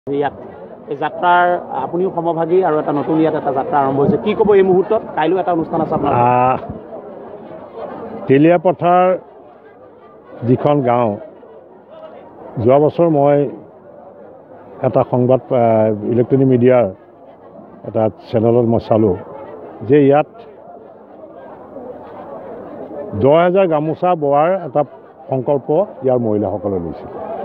ইয়াত এই যাত্ৰাৰ আপুনিও সমভাগী আৰু এটা নতুন ইয়াত এটা যাত্ৰা আৰম্ভ হৈছে কি ক'ব এই মুহূৰ্তত কাইলৈ এটা অনুষ্ঠান আছে আপোনাৰ তেলিয়াপথাৰ যিখন গাঁও যোৱা বছৰ মই এটা সংবাদ ইলেক্ট্ৰনিক মিডিয়াৰ এটা চেনেলত মই চালোঁ যে ইয়াত 10,000 গামোচা বোৱাৰ এটা সংকল্প ইয়াৰ মহিলাসকলে লৈছে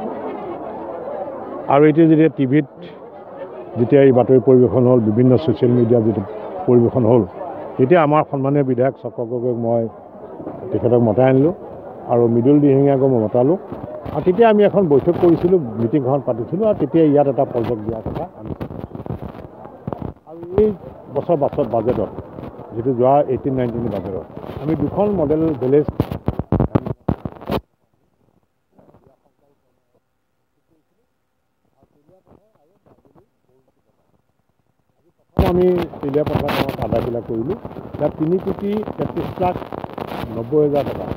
আৰু এতিয়া যেতিয়া টিভিত যেতিয়া এই বাতৰি পৰিৱেশন হ'ল বিভিন্ন ছ'চিয়েল মিডিয়াত যেতিয়া পৰিৱেশন হ'ল তেতিয়া আমাৰ সন্মানীয় বিধায়ক চক্ৰ গগৈক মই তেখেতক মতাই আনিলোঁ আৰু মৃদুল দিহিঙীয়াক মই মতালোঁ আৰু তেতিয়া আমি এখন বৈঠক কৰিছিলোঁ মিটিংখন পাতিছিলোঁ আৰু তেতিয়া ইয়াত এটা প্ৰজেক্ট দিয়াৰ কথা আমি আৰু এই বছৰ বাজেটত যিটো যোৱা 18-19 বাজেটত আমি দুখন মডেল ভিলেজ আমি তেলিয়াপথাৰ গাঁৱত আধাবিলাক কৰিলোঁ ইয়াত 3,33,90,000 টকা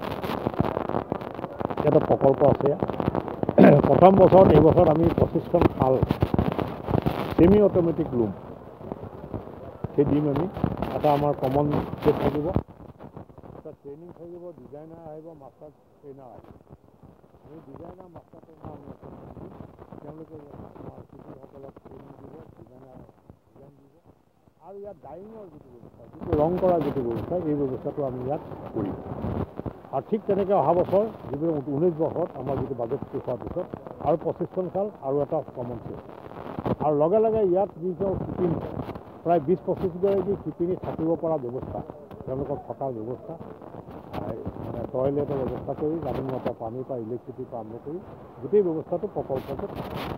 এটা প্ৰকল্প আছে প্ৰথম বছৰত এই বছৰত আমি 25খন খাল ছেমি অট'মেটিক লুম সেই দিম আমি এটা আমাৰ কমন ছেট থাকিব এটা ট্ৰেইনিং থাকিব ডিজাইনাৰ আহিব মাষ্টাৰ ট্ৰেইনাৰ আহিব আমি ডিজাইনাৰ মাষ্টাৰ ট্ৰেইনাৰ আমি তেওঁলোকে আমাৰ শিশুসকলক ট্ৰেইনিং দিব ডিজাইনাৰ ডিজাইন দিব আৰু ইয়াত ডাইঙৰ যিটো ব্যৱস্থা যিটো ৰং কৰা যিটো ব্যৱস্থা এই ব্যৱস্থাটো আমি ইয়াত কৰিম আৰু ঠিক তেনেকৈ অহা বছৰ যিটো 19 বছৰত আমাৰ যিটো বাজেট শেষ হোৱাৰ পিছত আৰু 25খন খাল আৰু এটা কমন ছেট আৰু লগে লগে ইয়াত যিটো শিপিনী প্ৰায় 20-25গৰাকী শিপিনী থাকিব পৰা ব্যৱস্থা তেওঁলোকক থকাৰ ব্যৱস্থা মানে টয়লেটৰ ব্যৱস্থা কৰি গাড়ী মটৰ পানীৰ পৰা ইলেক্ট্ৰিচিটিৰ পৰা আৰম্ভ কৰি গোটেই ব্যৱস্থাটো প্ৰকল্পটোত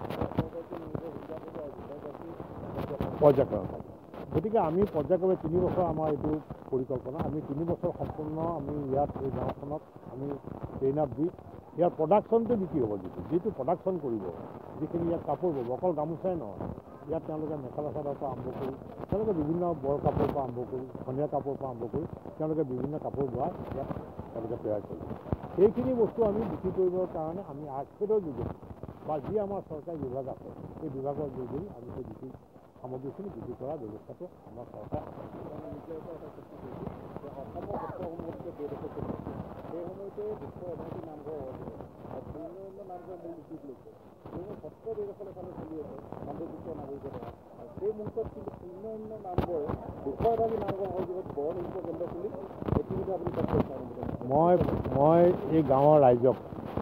পৰ্যায়ক্ৰমে গতিকে আমি পৰ্যায়ক্ৰমে 3 বছৰ আমাৰ এইটো পৰিকল্পনা আমি 3 বছৰ সম্পূৰ্ণ আমি ইয়াত এই গাঁওখনত আমি ট্ৰেইন আপ দি ইয়াৰ প্ৰডাকশ্যনটো বিক্ৰী হ'ব যিটো প্ৰডাকশ্যন কৰিব যিখিনি ইয়াত কাপোৰ ব'ব অকল গামোচাই নহয় ইয়াত তেওঁলোকে মেখেলা চাদৰৰ পৰা আৰম্ভ কৰি তেওঁলোকে বিভিন্ন বৰ কাপোৰৰ পৰা আৰম্ভ কৰি ধনীয়া কাপোৰৰ পৰা আৰম্ভ কৰি তেওঁলোকে বিভিন্ন কাপোৰ বোৱাই ইয়াত তেওঁলোকে তৈয়াৰ কৰিব সেইখিনি বস্তু আমি বিক্ৰী কৰিবৰ কাৰণে আমি আৰ্টফেডৰ যোগেদি বা যি আমাৰ চৰকাৰী বিভাগ আছে সেই বিভাগৰ যোগেদি আমি সেই বিক্ৰী সামগ্ৰীখিনি বিক্ৰী কৰাৰ ব্যৱস্থাটো আমাৰ চৰকাৰ সেই সময়তে বিশ্ব অৰ্থনৈতিক নামঘৰ নামঘৰ মূল উদ্যোগ লৈছে সত্ৰ ব্যৱসায় ফালে চলি আছে বান্ধৱীত্ব নাগৰিকতা সেই মুহূৰ্তত কিন্তু শূন্য নামঘৰ দুশটাকৈ নামঘৰ হয় য'ত বৰ শিল্প কেন্দ্ৰ খুলি এক্টিভিটি আপুনি তাত মই এই গাঁৱৰ ৰাইজক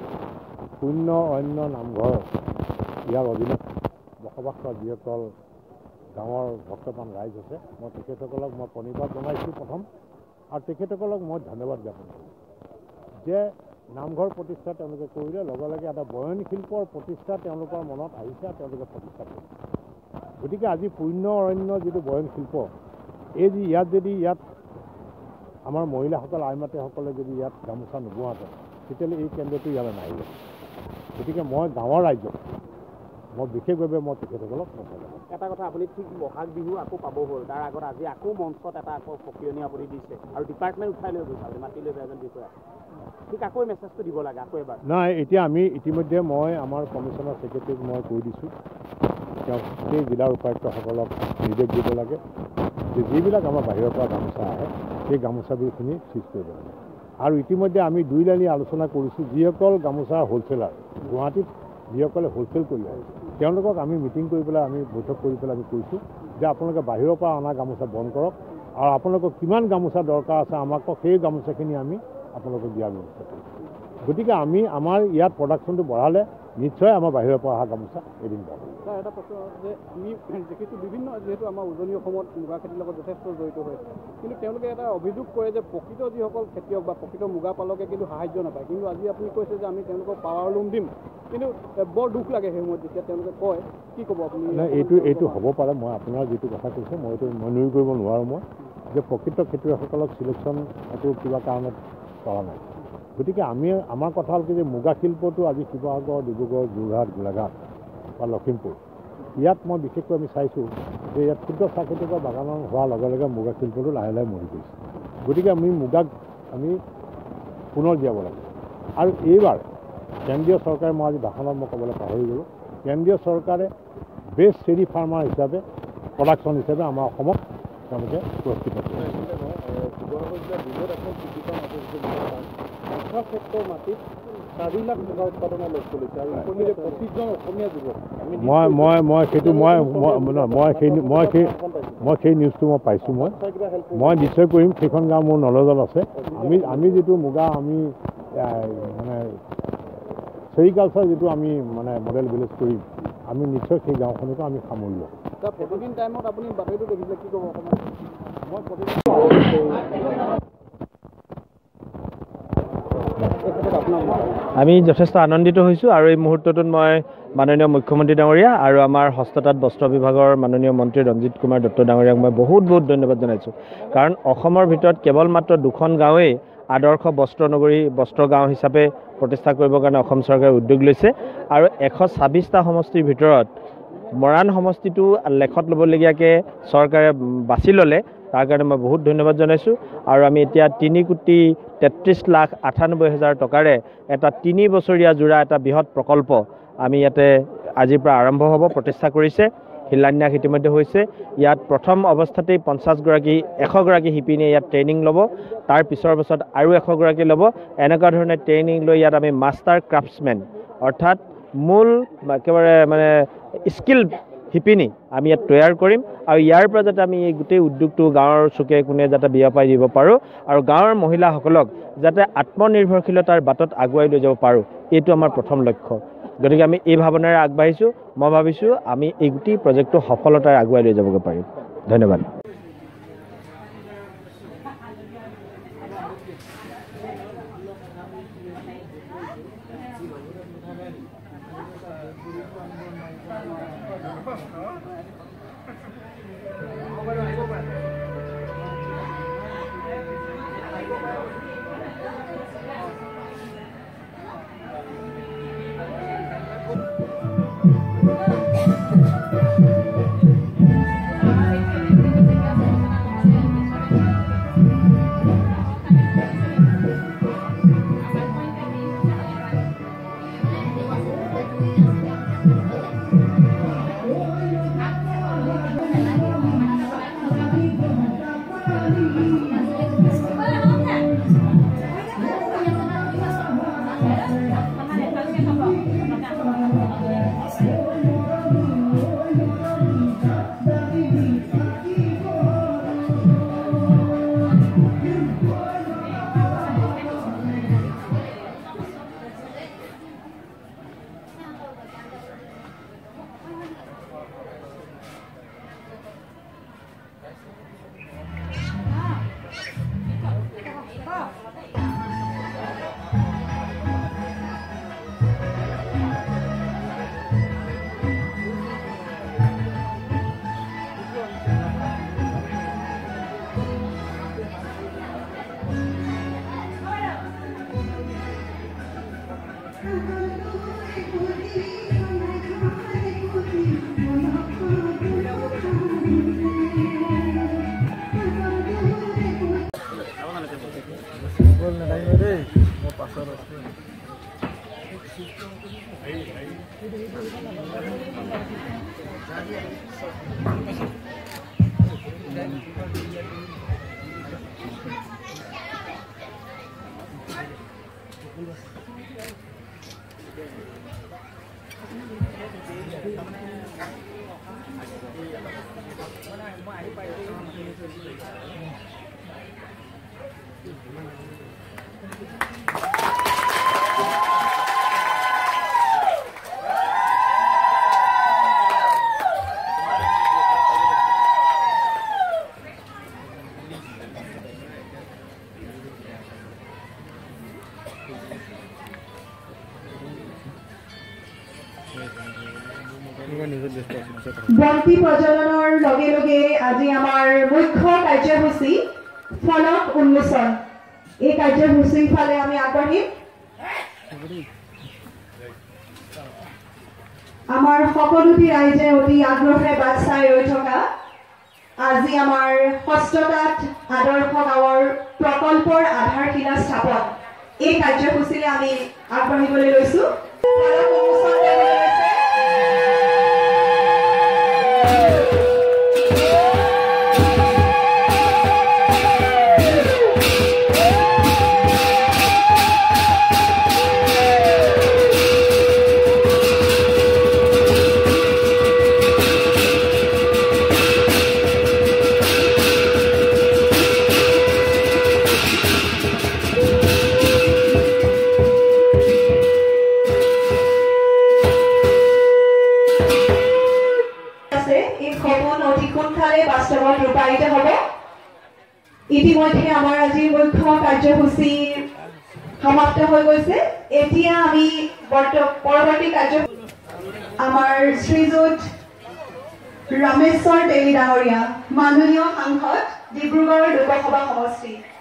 শূন্য অন্য নামঘৰ ইয়াৰ অধীনত বসবাস কৰা যিসকল গাঁৱৰ ভক্তপ্ৰাণ ৰাইজ আছে মই তেখেতসকলক মই প্ৰণিপাত জনাইছোঁ প্ৰথম আৰু তেখেতসকলক মই ধন্যবাদ জ্ঞাপন কৰিছোঁ যে নামঘৰ প্ৰতিষ্ঠা তেওঁলোকে কৰিলে লগে লগে এটা বয়ন শিল্পৰ প্ৰতিষ্ঠা তেওঁলোকৰ মনত আহিছে আৰু তেওঁলোকে প্ৰতিষ্ঠা কৰিছে গতিকে আজি পুণ্য অৰণ্য যিটো বয়ন শিল্প এই যি ইয়াত যদি ইয়াত আমাৰ মহিলাসকল আইমাতেসকলে যদি ইয়াত গামোচা নোবোৱাহেঁতেন তেতিয়াহ'লে এই কেন্দ্ৰটো ইয়ালৈ নাহিলে গতিকে মই গাঁৱৰ ৰাইজক মই বিশেষভাৱে মই তেখেতসকলক এটা কথা আপুনি ঠিক বহাগ বিহু আকৌ পাব হ'ল তাৰ আগত আজি আকৌ মঞ্চত এটা আকৌ সকিয়নি আপুনি দিছে আৰু ডিপাৰ্টমেণ্ট উঠাই লৈ গৈছে আপুনি মাতি লৈ এজন বিষয়া ঠিক আকৌ মেছেজটো দিব লাগে আকৌ এবাৰ নাই এতিয়া আমি ইতিমধ্যে মই আমাৰ কমিশ্যনাৰ ছেক্ৰেটেৰীক মই কৈ দিছোঁ তেওঁ সেই জিলাৰ উপায়ুক্তসকলক নিৰ্দেশ দিব লাগে যে যিবিলাক আমাৰ বাহিৰৰ পৰা গামোচা আহে সেই গামোচাবোৰখিনি চিজ কৰিব লাগে আৰু ইতিমধ্যে আমি 2 লাইনী আলোচনা কৰিছোঁ যিসকল গামোচাৰ হ'লচেলাৰ গুৱাহাটীত যিসকলে হ'লচেল কৰি আহে তেওঁলোকক আমি মিটিং কৰি পেলাই আমি বৈঠক কৰি পেলাই আমি কৈছোঁ যে আপোনালোকে বাহিৰৰ পৰা অনা গামোচা বন্ধ কৰক আৰু আপোনালোকক কিমান গামোচা দৰকাৰ আছে আমাক সেই গামোচাখিনি আমি আপোনালোকক দিয়াৰ ব্যৱস্থা কৰিছোঁ গতিকে আমি আমাৰ ইয়াত প্ৰডাকশ্যনটো বঢ়ালে নিশ্চয় আমাৰ বাহিৰৰ পৰা অহা গামোচা এদিন পাব এটা প্ৰশ্ন যে আমি দেখিছোঁ বিভিন্ন যিহেতু আমাৰ উজনি অসমত মুগা খেতিৰ লগত যথেষ্ট জড়িত হৈ আছে কিন্তু তেওঁলোকে এটা অভিযোগ কৰে যে প্ৰকৃত যিসকল খেতিয়ক বা প্ৰকৃত মুগা পালকে কিন্তু সাহায্য নাপায় কিন্তু আজি আপুনি কৈছে যে আমি তেওঁলোকক পাৱাৰ লুম দিম কিন্তু বৰ দুখ লাগে সেই সময়ত যেতিয়া তেওঁলোকে কয় কি ক'ব আপুনি এইটো হ'ব পাৰে মই আপোনাৰ যিটো কথা কৈছোঁ মই এইটো নুই কৰিব নোৱাৰোঁ মই যে প্ৰকৃত খেতিয়কসকলক চিলেকশ্যন এইটো কিবা কাৰণত কৰা নাই গতিকে আমাৰ কথা হ'ল কি যে মুগা শিল্পটো আজি শিৱসাগৰ ডিব্ৰুগড় যোৰহাট গোলাঘাট বা লখিমপুৰ ইয়াত মই বিশেষকৈ আমি চাইছোঁ যে ইয়াত ক্ষুদ্ৰ চাহ খেতিয়কৰ বাগানৰ হোৱাৰ লগে লগে মুগা শিল্পটো লাহে লাহে মৰি গৈছে গতিকে আমি মুগাক আমি পুনৰ জীয়াব লাগে আৰু এইবাৰ কেন্দ্ৰীয় চৰকাৰে মই আজি ভাষণত মই ক'বলৈ পাহৰি গ'লোঁ কেন্দ্ৰীয় চৰকাৰে বেষ্ট চেৰি ফাৰ্মাৰ হিচাপে প্ৰডাকশ্যন হিচাপে আমাৰ অসমক তেওঁলোকে পুৰস্কৃত কৰে। ক্ষেত্ৰৰ মাটিত 4 লাখ টকা উৎপাদনৰ লক্ষ্য লৈছে আৰু ইতিমধ্যে 25জন অসমীয়া যুৱক মই সেই নিউজটো মই পাইছোঁ। মই নিশ্চয় কৰিম, সেইখন গাঁও মোৰ নলেজত আছে। আমি যিটো মুগা আমি মানে চেৰিকালচাৰ যিটো আমি মানে মডেল ভিলেজ কৰিম, আমি নিশ্চয় সেই গাঁওখনকো আমি সামৰি ল'ম। প্ৰতিদিন টাইমত আপুনি বাতৰিটো দেখিছে, কি ক'ব অকণমান? মই প্ৰতিদিন আমি যথেষ্ট আনন্দিত হৈছোঁ আৰু এই মুহূৰ্তটোত মই মাননীয় মুখ্যমন্ত্ৰী ডাঙৰীয়া আৰু আমাৰ হস্ততাঁত বস্ত্ৰ বিভাগৰ মাননীয় মন্ত্ৰী ৰঞ্জিত কুমাৰ দত্ত ডাঙৰীয়াক মই বহুত ধন্যবাদ জনাইছোঁ। কাৰণ অসমৰ ভিতৰত কেৱল মাত্ৰ 2খন গাঁৱেই আদৰ্শ বস্ত্ৰ নগৰী বস্ত্ৰ গাঁও হিচাপে প্ৰতিষ্ঠা কৰিবৰ কাৰণে অসম চৰকাৰে উদ্যোগ লৈছে আৰু 126টা সমষ্টিৰ ভিতৰত মৰাণ সমষ্টিটো লেখত ল'বলগীয়াকৈ চৰকাৰে বাছি ল'লে। তাৰ কাৰণে মই বহুত ধন্যবাদ জনাইছোঁ। আৰু আমি এতিয়া 3,33,98,000 টকাৰে এটা 3 বছৰীয়া জোৰা এটা বৃহৎ প্ৰকল্প আমি ইয়াতে আজিৰ পৰা আৰম্ভ হ'ব, প্ৰতিষ্ঠা কৰিছে। শিলান্যাস ইতিমধ্যে হৈছে। ইয়াত প্ৰথম অৱস্থাতেই 100গৰাকী শিপিনীয়ে ইয়াত ট্ৰেইনিং ল'ব। তাৰ পিছৰ বছৰত আৰু 100গৰাকী ল'ব। এনেকুৱা ধৰণে ট্ৰেইনিং লৈ ইয়াত আমি মাষ্টাৰ ক্ৰাফ্টছমেন অৰ্থাৎ মূল একেবাৰে মানে স্কিল শিপিনী আমি ইয়াত তৈয়াৰ কৰিম আৰু ইয়াৰ পৰা যাতে আমি এই গোটেই উদ্যোগটো গাঁৱৰ চুকে কোণে যাতে বিয়পাই দিব পাৰোঁ আৰু গাঁৱৰ মহিলাসকলক যাতে আত্মনিৰ্ভৰশীলতাৰ বাটত আগুৱাই লৈ যাব পাৰোঁ, এইটো আমাৰ প্ৰথম লক্ষ্য। গতিকে আমি এই ভাৱনাৰে আগবাঢ়িছোঁ। মই ভাবিছোঁ আমি এই গোটেই প্ৰজেক্টটো সফলতাৰে আগুৱাই লৈ যাবগৈ পাৰিম। ধন্যবাদ। বন্তি প্ৰজ্বলনৰ লগে লগে আজি আমাৰ মুখ্য কাৰ্যসূচী ফলক উন্মোচন। এই কাৰ্যসূচীৰ ফালে আমি আগবাঢ়িম। আমাৰ সকলোটি ৰাইজে অতি আগ্ৰহেৰে বাট চাই ৰৈ থকা আজি আমাৰ হস্ততাঁত আদৰ্শ গাঁৱৰ প্ৰকল্পৰ আধাৰশিলা স্থাপন, এই কাৰ্যসূচীৰে আমি আগবাঢ়িবলৈ লৈছোঁ। ফলক উন্মোচন ইতিমধ্যে আমাৰ আজিৰ মুখ্য কাৰ্যসূচী সমাপ্ত হৈ গৈছে এতিয়া আমি পৰৱৰ্তী কাৰ্য আমাৰ শ্ৰীযুত ৰমেশ্বৰ দেৱী ডাঙৰীয়া মাননীয় সাংসদ ডিব্ৰুগড় লোকসভা সমষ্টি